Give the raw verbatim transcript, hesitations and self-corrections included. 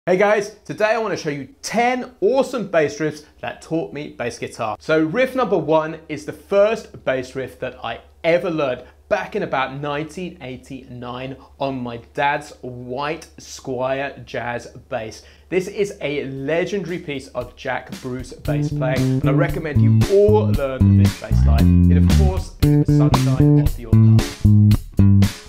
Hey guys, today I want to show you ten awesome bass riffs that taught me bass guitar. So riff number one is the first bass riff that I ever learned back in about nineteen eighty-nine on my dad's white Squire jazz bass. This is a legendary piece of Jack Bruce bass playing, and I recommend you all learn this bass line. It of course is the Sunshine of Your Love.